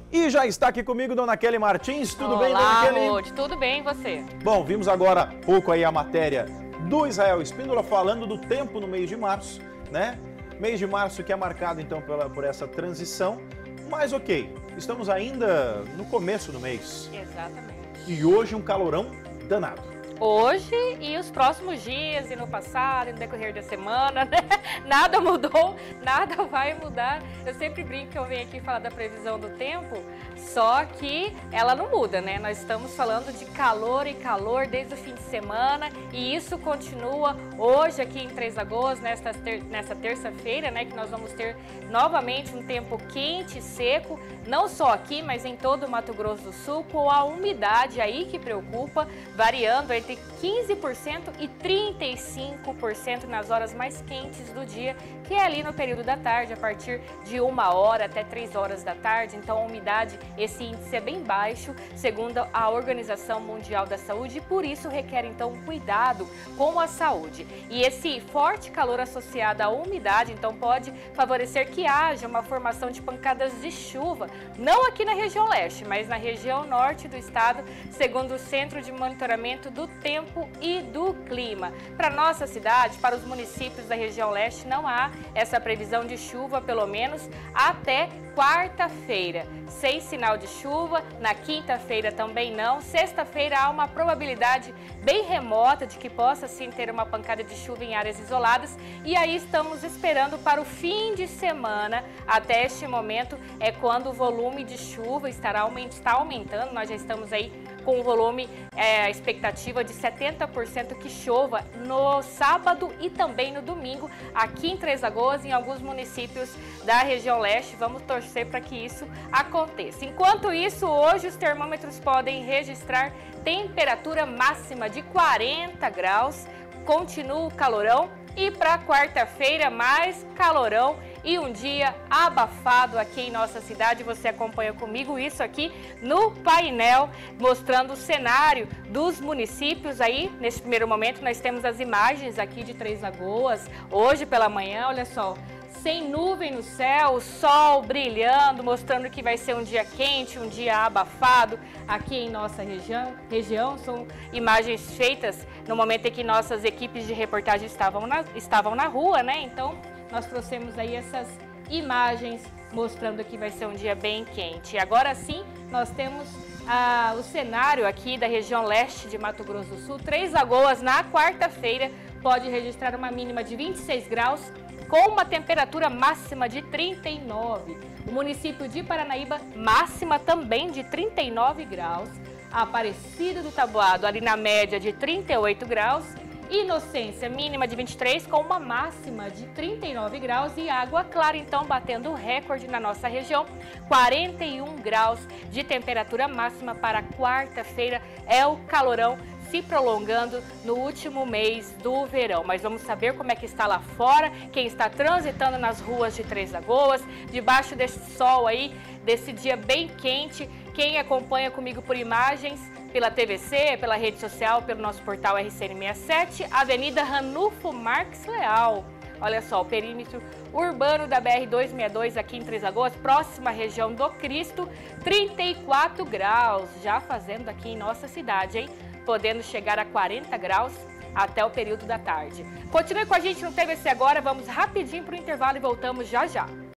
E já está aqui comigo Dona Kelly Martins. Tudo bem, Dona Kelly? Olá, tudo bem, e você? Bom, vimos agora há pouco aí a matéria do Israel Espíndola falando do tempo no mês de março, né? Mês de março que é marcado então por essa transição, mas ok, estamos ainda no começo do mês. Exatamente. E hoje um calorão danado. Hoje e os próximos dias, e no passado, e no decorrer da semana, né? Nada mudou, nada vai mudar. Eu sempre brinco que eu venho aqui falar da previsão do tempo, só que ela não muda, né? Nós estamos falando de calor e calor desde o fim de semana e isso continua hoje aqui em Três Lagoas, nessa terça-feira, né? Que nós vamos ter novamente um tempo quente e seco, não só aqui, mas em todo o Mato Grosso do Sul, com a umidade aí que preocupa, variando entre 15% e 35% nas horas mais quentes do dia, que é ali no período da tarde, a partir de 1h até 3h da tarde. Então a umidade, esse índice é bem baixo, segundo a Organização Mundial da Saúde, e por isso requer então cuidado com a saúde. E esse forte calor associado à umidade, então pode favorecer que haja uma formação de pancadas de chuva, não aqui na região leste, mas na região norte do estado, segundo o Centro de Monitoramento do Tempo e do Clima. Para nossa cidade, para os municípios da região leste, não há essa previsão de chuva, pelo menos até quarta-feira. Sem sinal de chuva, na quinta-feira também não. Sexta-feira há uma probabilidade bem remota de que possa sim ter uma pancada de chuva em áreas isoladas. E aí estamos esperando para o fim de semana. Até este momento é quando o volume de chuva está aumentando. Nós já estamos aí com o volume, a expectativa de 70% que chova no sábado e também no domingo aqui em Três Lagoas, em alguns municípios da região leste. Vamos torcer para que isso aconteça. Enquanto isso, hoje os termômetros podem registrar temperatura máxima de 40 graus, continua o calorão, e para quarta-feira mais calorão e um dia abafado aqui em nossa cidade. Você acompanha comigo isso aqui no painel, mostrando o cenário dos municípios aí. Nesse primeiro momento nós temos as imagens aqui de Três Lagoas, hoje pela manhã, olha só, sem nuvem no céu, o sol brilhando, mostrando que vai ser um dia quente, um dia abafado aqui em nossa região. São imagens feitas no momento em que nossas equipes de reportagem estavam na rua, né? Então, nós trouxemos aí essas imagens mostrando que vai ser um dia bem quente. E agora sim, nós temos o cenário aqui da região leste de Mato Grosso do Sul. Três Lagoas, na quarta-feira, pode registrar uma mínima de 26 graus, com uma temperatura máxima de 39. O município de Paranaíba, máxima também de 39 graus. Aparecida do Taboado, ali na média de 38 graus. Inocência, mínima de 23, com uma máxima de 39 graus. E Água Clara, então, batendo o recorde na nossa região, 41 graus de temperatura máxima para quarta-feira. É o calorão se prolongando no último mês do verão. Mas vamos saber como é que está lá fora, quem está transitando nas ruas de Três Lagoas, debaixo desse sol aí, desse dia bem quente. Quem acompanha comigo por imagens, pela TVC, pela rede social, pelo nosso portal RCN67, Avenida Ranulfo Marques Leal. Olha só, o perímetro urbano da BR-262 aqui em Três Lagoas, próxima à região do Cristo, 34 graus, já fazendo aqui em nossa cidade, hein? Podendo chegar a 40 graus até o período da tarde. Continue com a gente no TVC agora, vamos rapidinho para o intervalo e voltamos já já.